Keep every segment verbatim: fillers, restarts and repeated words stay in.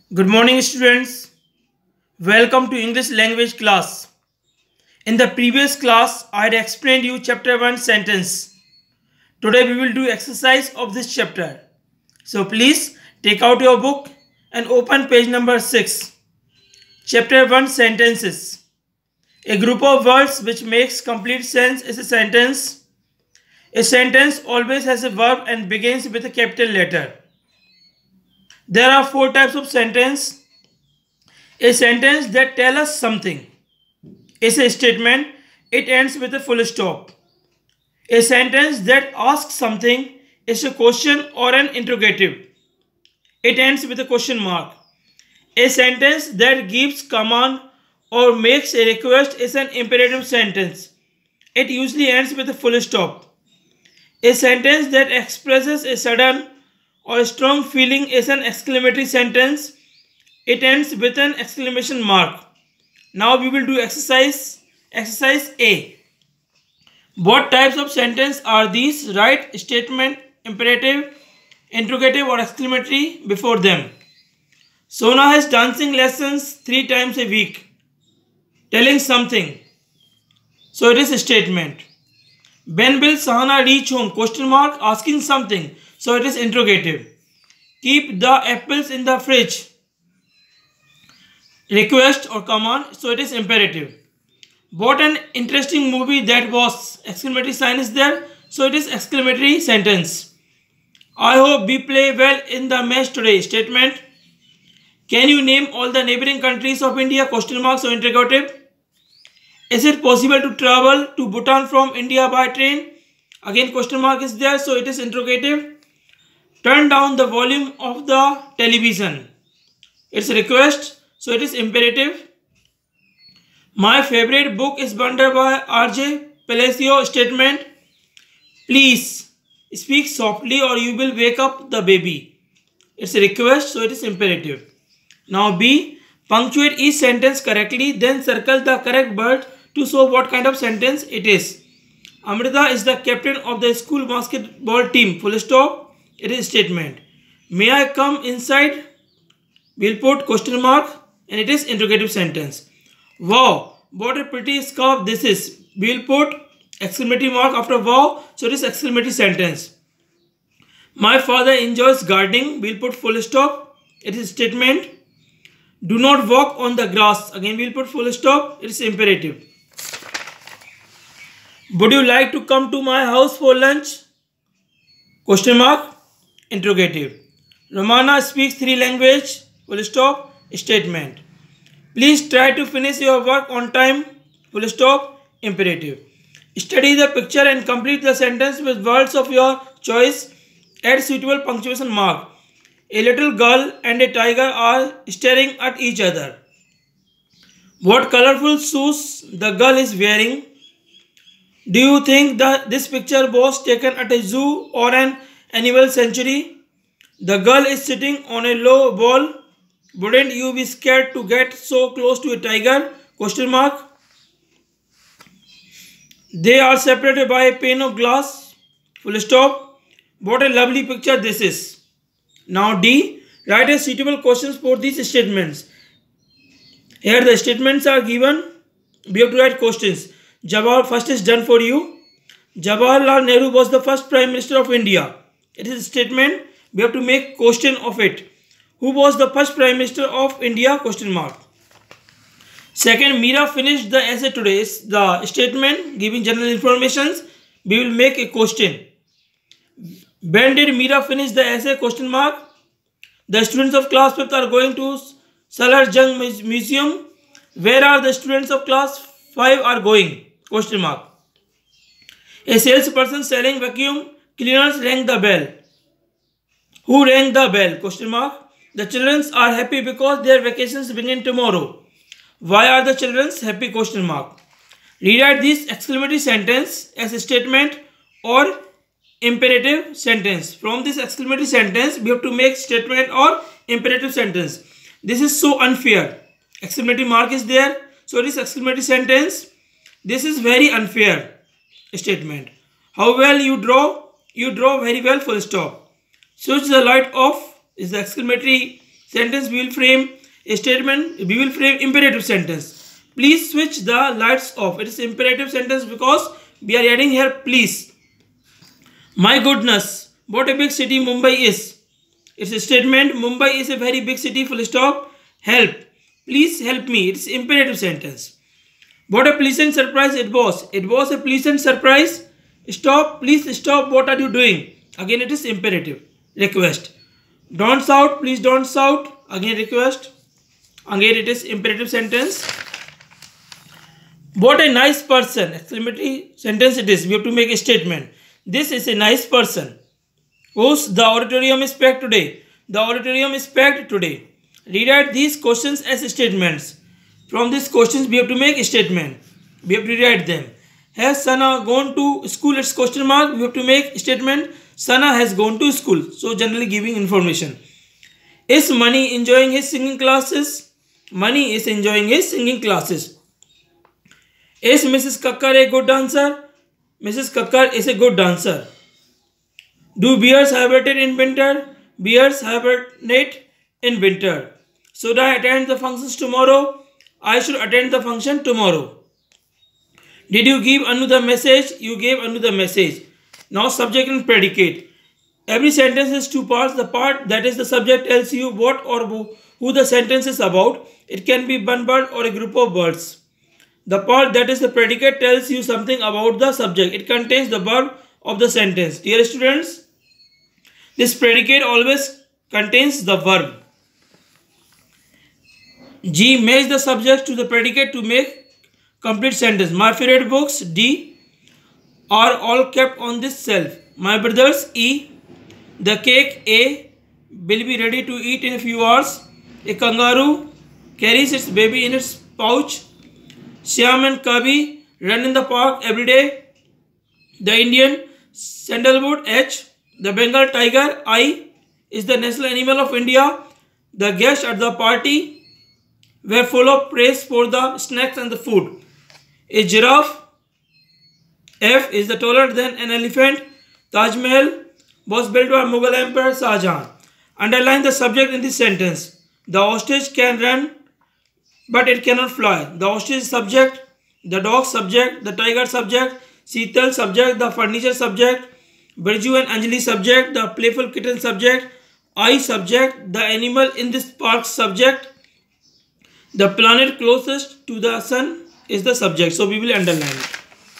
Good morning, students. Welcome to English language class. In the previous class, I had explained you chapter one sentence. Today we will do exercise of this chapter. So please take out your book and open page number six. Chapter one sentences. A group of words which makes complete sense is a sentence. A sentence always has a verb and begins with a capital letter. There are four types of sentence. A sentence that tells us something is a statement. It ends with a full stop. A sentence that asks something is a question or an interrogative. It ends with a question mark. A sentence that gives command or makes a request is an imperative sentence. It usually ends with a full stop. A sentence that expresses a sudden or strong feeling is an exclamatory sentence. It ends with an exclamation mark. Now we will do exercise. Exercise A. What types of sentence are these? Write statement, imperative, interrogative or exclamatory before them. Sona has dancing lessons three times a week. Telling something. So it is a statement. When will Sahana reach home? Question mark. Asking something. So it is interrogative. Keep the apples in the fridge. Request or command. So it is imperative. What an interesting movie that was. Exclamatory sign is there. So it is exclamatory sentence. I hope we play well in the match today. Statement. Can you name all the neighboring countries of India? Question mark. So interrogative. Is it possible to travel to Bhutan from India by train? Again question mark is there. So it is interrogative. Turn down the volume of the television. It's a request. So it is imperative. My favorite book is Wonder by R J Palacio. Statement. Please speak softly or you will wake up the baby. It's a request. So it is imperative. Now B. Punctuate each sentence correctly. Then circle the correct word to show what kind of sentence it is. Amrita is the captain of the school basketball team. Full stop. It is statement. May I come inside? We'll put question mark and it is interrogative sentence. Wow, what a pretty scarf this is. We'll put exclamatory mark after wow. So it is exclamatory sentence. My father enjoys gardening. We'll put full stop. It is statement. Do not walk on the grass. Again we'll put full stop. It is imperative. Would you like to come to my house for lunch? Question mark. Interrogative. Romana speaks three languages. Full stop. Statement. Please try to finish your work on time. Full stop. Imperative. Study the picture and complete the sentence with words of your choice. Add suitable punctuation mark. A little girl and a tiger are staring at each other. What colorful shoes the girl is wearing? Do you think that this picture was taken at a zoo or an animal sanctuary? The girl is sitting on a low wall. Wouldn't you be scared to get so close to a tiger? Question mark. They are separated by a pane of glass. Full stop. What a lovely picture this is. Now D. Write a suitable questions for these statements. Here the statements are given. We have to write questions. Jawahar, first is done for you. Jawaharlal Nehru was the first Prime Minister of India. It is a statement. We have to make question of it. Who was the first Prime Minister of India? Question mark. Second, Meera finished the essay today. Is the statement giving general information. We will make a question. When did Meera finish the essay? Question mark. The students of class fifth are going to Salar Jung Museum. Where are the students of class five are going? Question mark. A salesperson selling vacuum cleaners rang the bell. Who rang the bell? Question mark. The children are happy because their vacations begin tomorrow. Why are the children happy? Question mark. Rewrite this exclamatory sentence as a statement or imperative sentence. From this exclamatory sentence, we have to make statement or imperative sentence. This is so unfair. Exclamatory mark is there. So it is exclamatory sentence. This is very unfair statement. How well you draw? You draw very well. Full stop. Switch the light off is the exclamatory sentence we will frame a statement, we will frame imperative sentence. Please switch the lights off. It is imperative sentence because we are adding here please. My goodness, what a big city Mumbai is. It's a statement. Mumbai is a very big city, full stop. Help. Please help me. It's imperative sentence. What a pleasant surprise it was. It was a pleasant surprise. Stop. Please stop. What are you doing? Again it is imperative. Request. Don't shout. Please don't shout. Again request. Again it is imperative sentence. What a nice person. Exclamatory sentence it is. We have to make a statement. This is a nice person. Whose the auditorium is packed today. The auditorium is packed today. Rewrite these questions as statements. From these questions we have to make a statement. We have to rewrite them. Has Sana gone to school? It's question mark. We have to make a statement. Sana has gone to school. So generally giving information. Is Mani enjoying his singing classes? Mani is enjoying his singing classes. Is Missus Kakkar a good dancer? Missus Kakkar is a good dancer. Do bears hibernate in winter? Bears hibernate in winter. Should I attend the functions tomorrow? I should attend the function tomorrow. Did you give Anu the message? You gave Anu the message. Now subject and predicate. Every sentence has two parts. The part that is the subject tells you what or who the sentence is about. It can be one bird or a group of birds. The part that is the predicate tells you something about the subject. It contains the verb of the sentence. Dear students, this predicate always contains the verb. G. Match the subject to the predicate to make complete sentence. My favorite books, D, are all kept on this shelf. My brothers, E. The cake, A, will be ready to eat in a few hours. A kangaroo carries its baby in its pouch. Shyam and Kavi run in the park every day. The Indian sandalwood, H. The Bengal tiger, I, is the national animal of India. The guests at the party were full of praise for the snacks and the food. A giraffe, F, is the taller than an elephant. Taj Mahal was built by Mughal Emperor Shah Jahan. Underline the subject in this sentence. The ostrich can run, but it cannot fly. The ostrich subject, the dog subject, the tiger subject, Sheetal subject, the furniture subject, Birju and Anjali subject, the playful kitten subject, I subject, the animal in this park subject, the planet closest to the sun is the subject. So we will underline it.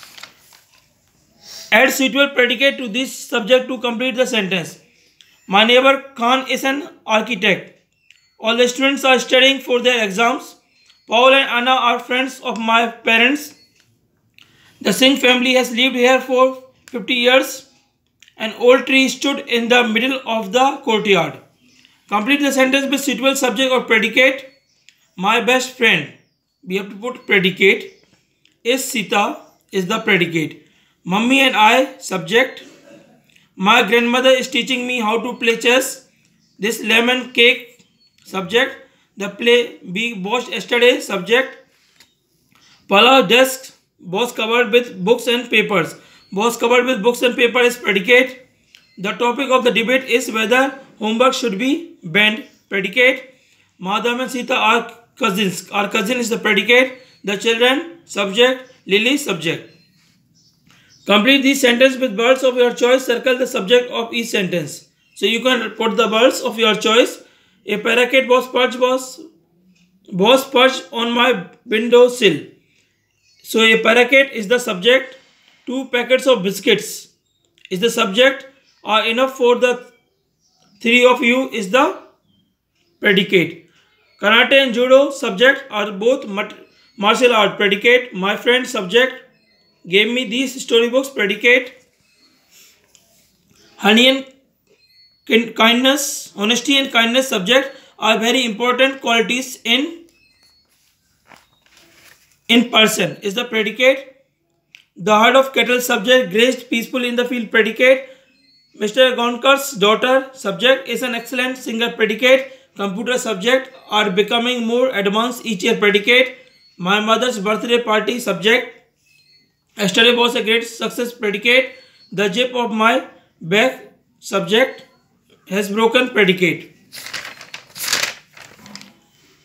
Add suitable predicate to this subject to complete the sentence. My neighbor Khan is an architect. All the students are studying for their exams. Paul and Anna are friends of my parents. The Singh family has lived here for fifty years. An old tree stood in the middle of the courtyard. Complete the sentence with suitable subject or predicate. My best friend, we have to put predicate, is Sita is the predicate. Mummy and I, subject. My grandmother is teaching me how to play chess. This lemon cake, subject. The play we watched yesterday, subject. Palav desk was covered with books and papers. Was covered with books and paper is predicate. The topic of the debate is whether homework should be banned, predicate. Madhav and Sita are cousins. Our cousin is the predicate. The children, subject. Lily, subject. Complete this sentence with words of your choice. Circle the subject of each sentence. So you can put the words of your choice. A parakeet was perched was, was perched on my window sill. So a parakeet is the subject. Two packets of biscuits is the subject. Are enough for the three of you is the predicate. Karate and judo, subject, are both martial art, predicate. My friend, subject, gave me these storybooks, predicate. Honey and kindness, honesty and kindness, subject, are very important qualities in in person is the predicate. The herd of cattle, subject, grazed peacefully in the field, predicate. Mister Gonkar's daughter, subject, is an excellent singer, predicate. Computer, subject, are becoming more advanced each year, predicate. My mother's birthday party, subject, yesterday was a great success, predicate. The zip of my bag, subject, has broken, predicate.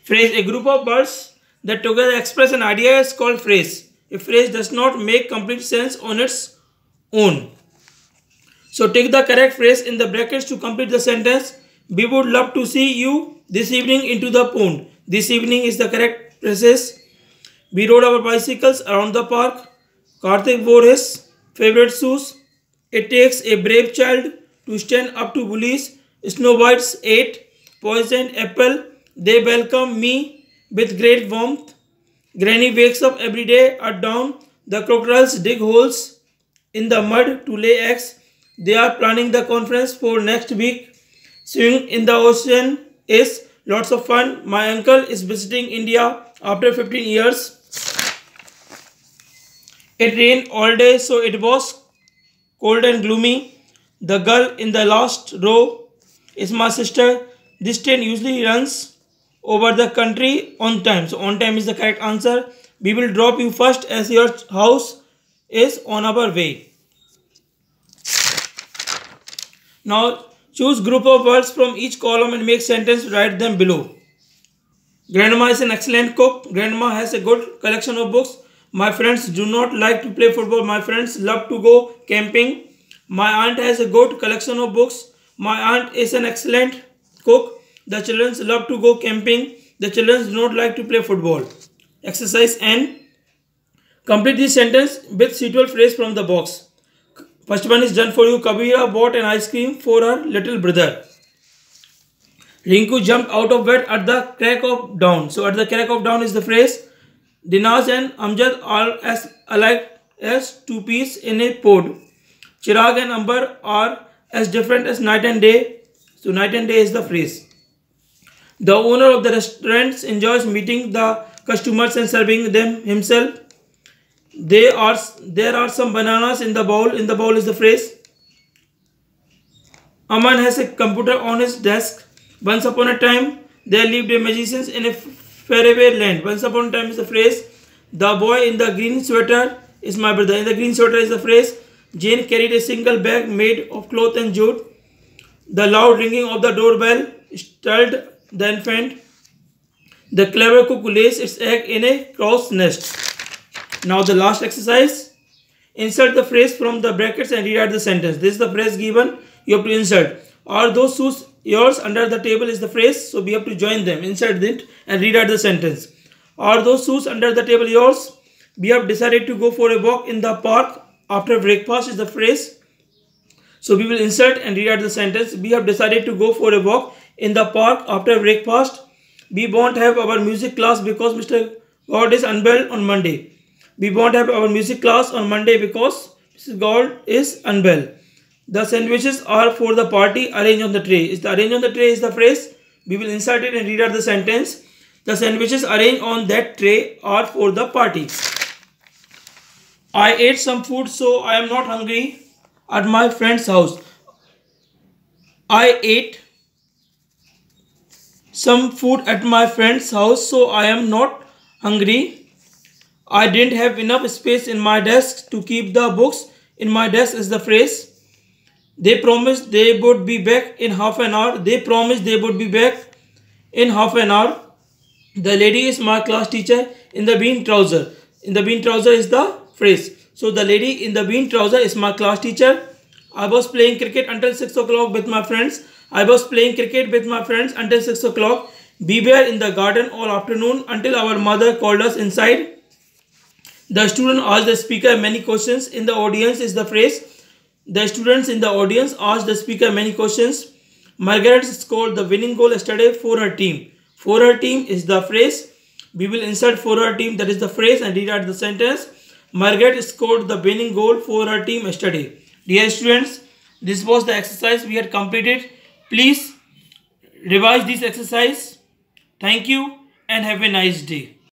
Phrase. A group of words that together express an idea is called phrase. A phrase does not make complete sense on its own. So take the correct phrase in the brackets to complete the sentence. We would love to see you this evening into the pond. This evening is the correct phrase. We rode our bicycles around the park. Karthik wore his favorite shoes. It takes a brave child to stand up to bullies. Snow White's ate poisoned apple. They welcome me with great warmth. Granny wakes up every day at dawn. The crocodiles dig holes in the mud to lay eggs. They are planning the conference for next week. Swimming in the ocean is lots of fun. My uncle is visiting India after fifteen years. It rained all day, so it was cold and gloomy. The girl in the last row is my sister. This train usually runs over the country on time. So on time is the correct answer. We will drop you first as your house is on our way. Now choose group of words from each column and make sentence. Write them below. Grandma is an excellent cook. Grandma has a good collection of books. My friends do not like to play football. My friends love to go camping. My aunt has a good collection of books. My aunt is an excellent cook. The children love to go camping. The children do not like to play football. Exercise N. Complete this sentence with suitable phrase from the box. First one is done for you. Kabira bought an ice cream for her little brother. Rinku jumped out of bed at the crack of dawn. So at the crack of dawn is the phrase. Dinaz and Amjad are as alike as two peas in a pod. Chirag and Amber are as different as night and day. So night and day is the phrase. The owner of the restaurant enjoys meeting the customers and serving them himself. They are, there are some bananas in the bowl. In the bowl is the phrase. Aman has a computer on his desk. Once upon a time, there lived a magician in a faraway land. Once upon a time is the phrase. The boy in the green sweater is my brother. In the green sweater is the phrase. Jane carried a single bag made of cloth and jute. The loud ringing of the doorbell startled the infant. The clever cook lays its egg in a crow's nest. Now the last exercise. Insert the phrase from the brackets and rewrite the sentence. This is the phrase given. You have to insert. Are those shoes yours? Under the table is the phrase. So we have to join them. Insert it and rewrite the sentence. Are those shoes under the table yours? We have decided to go for a walk in the park after breakfast is the phrase. So we will insert and rewrite the sentence. We have decided to go for a walk in the park after breakfast. We won't have our music class because Mister God is unwell on Monday. We won't have our music class on Monday because Mister God is unwell. The sandwiches are for the party. Arrange on the tray. Is the arrange on the tray is the phrase. We will insert it and rewrite the sentence. The sandwiches arranged on that tray are for the party. I ate some food, so I am not hungry at my friend's house. I ate some food at my friend's house, so I am not hungry. I didn't have enough space in my desk to keep the books in my desk is the phrase. They promised they would be back in half an hour. They promised they would be back in half an hour. The lady is my class teacher in the bean trouser. In the bean trouser is the phrase. So the lady in the bean trouser is my class teacher. I was playing cricket until six o'clock with my friends. I was playing cricket with my friends until six o'clock. We were in the garden all afternoon until our mother called us inside. The student asked the speaker many questions. In the audience is the phrase. The students in the audience asked the speaker many questions. Margaret scored the winning goal yesterday for her team. For her team is the phrase. We will insert for her team, that is the phrase, and rewrite the sentence. Margaret scored the winning goal for her team yesterday. Dear students, this was the exercise we had completed. Please revise this exercise. Thank you and have a nice day.